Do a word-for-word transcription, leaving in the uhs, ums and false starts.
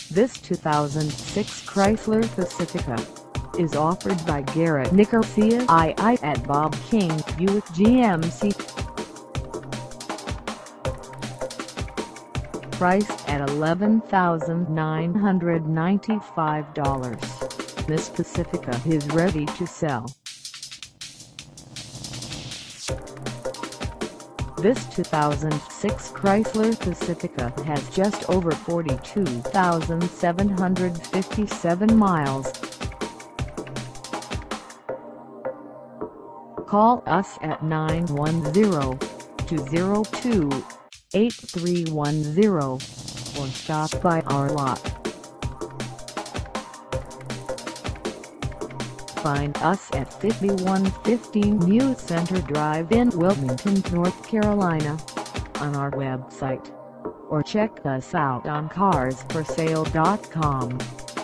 This two thousand six Chrysler Pacifica is offered by Garrett Nicosia I I at Bob King Buick G M C. Priced at eleven thousand nine hundred ninety-five dollars, this Pacifica is ready to sell. This two thousand six Chrysler Pacifica has just over forty-two thousand seven hundred fifty-seven miles. Call us at nine one zero, two zero two, eight three one zero or stop by our lot. Find us at fifty-one fifteen New Center Drive in Wilmington, North Carolina, on our website, or check us out on cars for sale dot com.